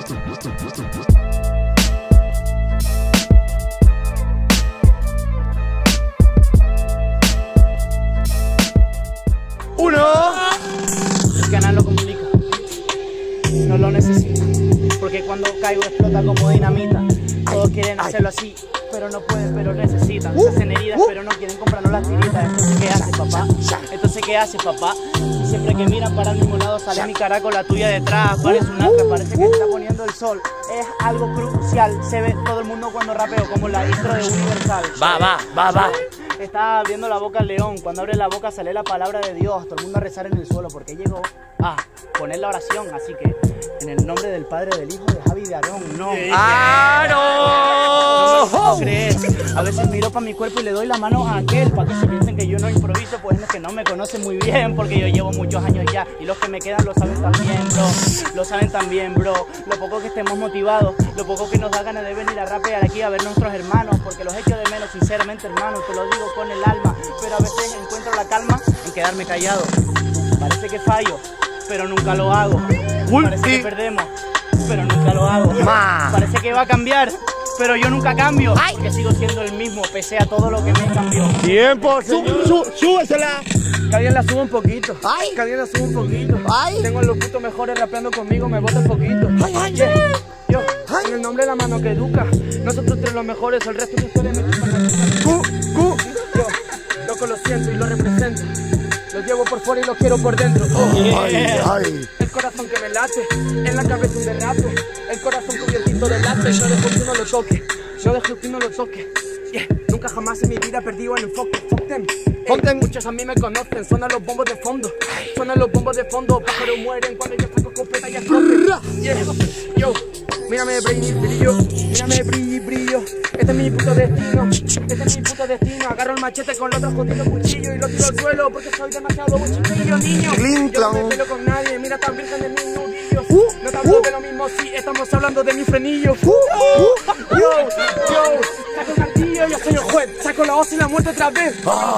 El canal lo comunica, no lo necesita, porque cuando caigo explota como dinamita. Todos quieren hacerlo así, pero no pueden, pero necesitan. Se hacen heridas, pero no quieren comprarnos las tiritas. Entonces, ¿qué haces, papá? Entonces, ¿qué haces, papá? Siempre que miran para el mismo lado sale mi cara con la tuya detrás. Parece un astra, parece que está poniendo el sol. Es algo crucial, se ve todo el mundo cuando rapeo, como la intro de Universal. Va. Está abriendo la boca al león. Cuando abre la boca sale la palabra de Dios. Todo el mundo a rezar en el suelo porque llegó a poner la oración. Así que en el nombre del Padre, del Hijo, de Javi, de Aarón. No. No crees. A veces miro para mi cuerpo y le doy la mano a aquel, para que se piensen que yo no improviso, pues es que no me conocen muy bien, porque yo llevo muchos años ya y los que me quedan lo saben también, bro. Lo saben también, bro. Lo poco que estemos motivados, lo poco que nos da ganas de venir a rapear aquí a ver nuestros hermanos, porque los echo de menos, sinceramente, hermano, te lo digo con el alma, pero a veces encuentro la calma en quedarme callado. Parece que fallo, pero nunca lo hago. Parece que perdemos, pero nunca lo hago. Parece que va a cambiar, pero yo nunca cambio, porque sigo siendo el mismo, pese a todo lo que me cambió. ¡Tiempo, señor! ¡Súbesela! Que alguien la suba un poquito. Que alguien la suba un poquito. Tengo los putos mejores rapeando conmigo, me bota un poquito. Yo, en el nombre de la mano que educa, nosotros tres los mejores, el resto de ustedes me chupan. Yo, loco, lo siento y lo represento. Lo llevo por fuera y lo quiero por dentro. El corazón que me late, en la cabeza un derrape. El corazón cubiertito de late. Yo dejo que uno lo toque, yo dejo que uno lo toque. Nunca jamás en mi vida he perdido el enfoque. Fuck them. Muchos a mí me conocen, suenan los bombos de fondo. Suenan los bombos de fondo, pájaros mueren cuando yo saco escopeta y escope. Yo, mírame brillo, mírame brillo. Este es mi puto destino, este es mi puto destino. Agarro el machete con el otro jodido cuchillo y lo tiro al suelo porque soy demasiado chiquillo, niño. Yo no me pelo con nadie, mira tan virgen de mis nudillos. No te hablo de lo mismo si estamos hablando de mi frenillo. Yo, saco el martillo, yo soy el juez. Saco la hoz y la muerte otra vez.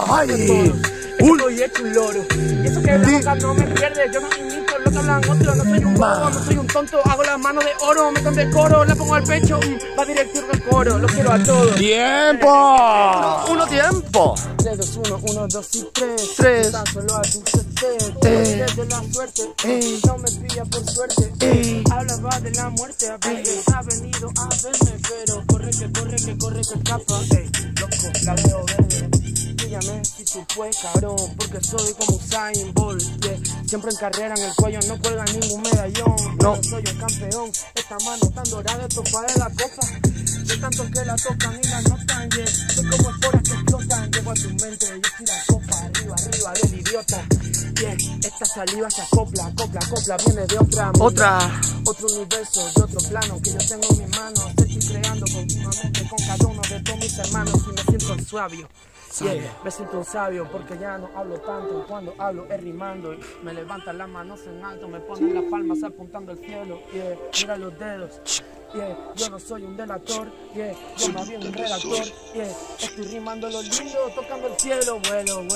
Estoy hecho un loro. Y eso que la boca no me pierde. Yo no imito lo que hablan otros. No soy un bobo, no soy un tonto. Hago las manos de oro, me cambio el coro, la pongo al pecho, va directo al coro. Los quiero a todos. ¡Tiempo! ¡Tiempo! 3, 2, 1, 1, 2 y 3. Tan solo a tu desde la suerte. No me pilla por suerte. Hablaba de la muerte. A veces ha venido a verme, pero corre que escapa. Loco, la veo verde. Dígame si tú puedes, cabrón, porque soy como Usain Bolt, siempre en carrera en el cuello no cuelga ningún medallón. No soy el campeón, esta mano tan dorada, esto para la copa. De tantos que la tocan y la notan, soy como esporas que explotan. Llego a tu mente, yo soy la copa, arriba del idiota. Esta saliva se acopla, viene de otro universo, de otro plano que yo tengo en mis manos. Estoy creando continuamente con cada uno de todos mis hermanos y me siento un sabio. Me siento un sabio porque ya no hablo tanto. Cuando hablo es rimando y me levantan las manos en alto, me ponen las palmas apuntando al cielo. Mira los dedos. Yo no soy un delator, yo más bien un redactor. Estoy rimando lo lindo, tocando el cielo. Vuelo.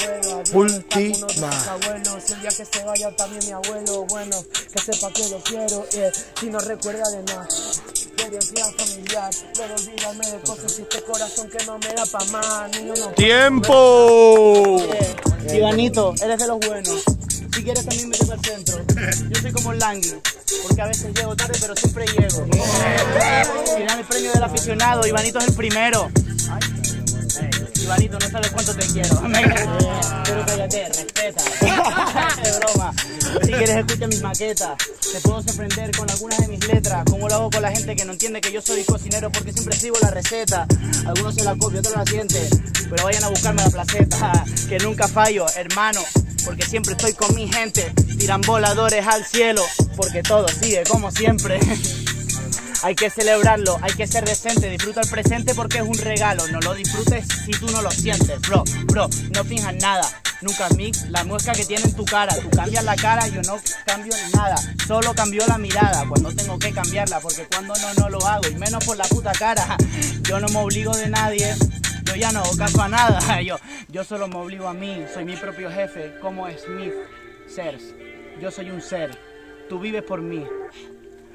Abuelo, si el día que se vaya también mi abuelo, bueno, que sepa que lo quiero. Si no recuerda de nada. Experiencia familiar, pero olvídame de cosas y este corazón que no me da pa' más. Niño, no. ¡Tiempo! Ivanito, eres de los buenos. Si quieres también me metes al centro. Yo soy como Langui, porque a veces llego tarde, pero siempre llego. Final el premio del aficionado, Ivanito es el primero. Ivanito, no sabes cuánto te quiero. Pero cállate, respeta. Es broma. Si quieres escucha mis maquetas. Te puedo sorprender con algunas de mis letras. Como lo hago con la gente que no entiende que yo soy cocinero, porque siempre sigo la receta. Algunos se la copian, otros la sienten, pero vayan a buscarme la placeta. Que nunca fallo, hermano, porque siempre estoy con mi gente. Tiran voladores al cielo, porque todo sigue como siempre. Hay que celebrarlo, hay que ser decente. Disfruta el presente porque es un regalo. No lo disfrutes si tú no lo sientes. Bro, no finjas nada. Nunca mix la muesca que tiene en tu cara. Tú cambias la cara, yo no cambio nada. Solo cambio la mirada cuando tengo que cambiarla, porque cuando no lo hago, y menos por la puta cara. Yo no me obligo de nadie, yo ya no hago caso a nada. Yo solo me obligo a mí, soy mi propio jefe, como Smith Sers. Yo soy un ser, tú vives por mí.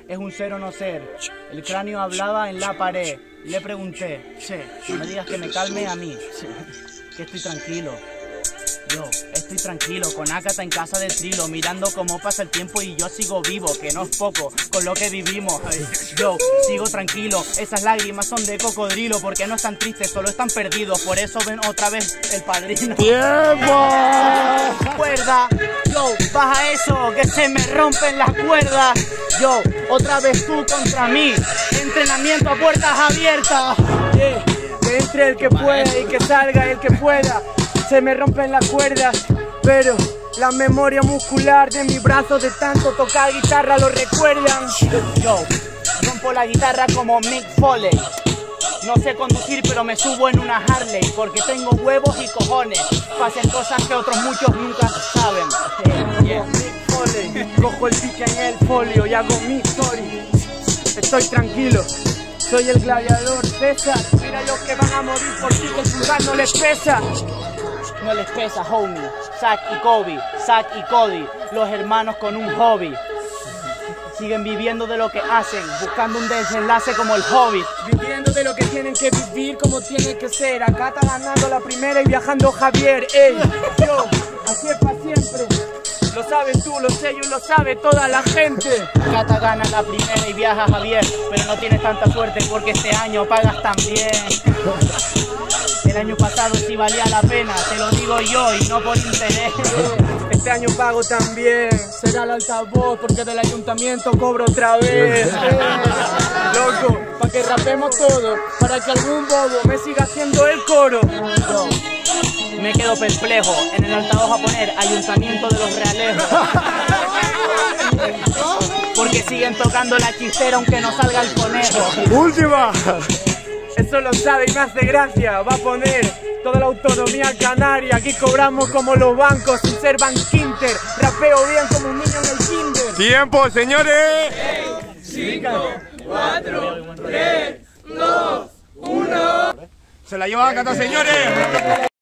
es un ser o no ser. El cráneo hablaba en la pared. Le pregunté, che, no me digas que me calme a mí, que estoy tranquilo. Yo estoy tranquilo, con Ágata en casa del Trilo, mirando cómo pasa el tiempo y yo sigo vivo, que no es poco con lo que vivimos. Yo sigo tranquilo, esas lágrimas son de cocodrilo, porque no están tristes, solo están perdidos, por eso ven otra vez El Padrino. ¡Tiempo! Cuerda, yo, baja eso, que se me rompen las cuerdas. Yo, otra vez tú contra mí, entrenamiento a puertas abiertas. Yeah. Que entre el que pueda y que salga el que pueda. Se me rompen las cuerdas, pero la memoria muscular de mi brazo de tanto tocar guitarra lo recuerdan. Yo rompo la guitarra como Mick Foley. No sé conducir, pero me subo en una Harley, porque tengo huevos y cojones. Pasen cosas que otros muchos nunca saben. Mick Foley, cojo el pique en el folio y hago mi story. Estoy tranquilo. Soy el gladiador César. Mira los que van a morir por ti, que el pulgar no les pesa. No les pesa, homie. Zack y Kobe, Zack y Cody, los hermanos con un hobby. Siguen viviendo de lo que hacen, buscando un desenlace como el Hobbit. Viviendo de lo que tienen que vivir como tiene que ser. Acá está ganando la primera y viajando Javier. Ey, yo, así es para siempre. Lo sabes tú, lo sé yo, lo sabe toda la gente. Cata gana la primera y viaja Javier, pero no tienes tanta suerte porque este año pagas tan bien. El año pasado sí valía la pena, te lo digo yo y no por interés. Este año pago también, será el altavoz porque del ayuntamiento cobro otra vez. Loco, para que rapemos todo, para que algún bobo me siga haciendo el coro. Yo me quedo perplejo, en el altavoz a poner Ayuntamiento de los Realejos. Porque siguen tocando la chistera aunque no salga el conejo. ¡Última! Eso lo sabe y me hace gracia. Va a poner toda la autonomía canaria. Aquí cobramos como los bancos sin ser banquinter. Rapeo bien como un niño en el kinder. ¡Tiempo, señores! 5, 4, 3, 2, 1. Se la lleva Ágata, señores.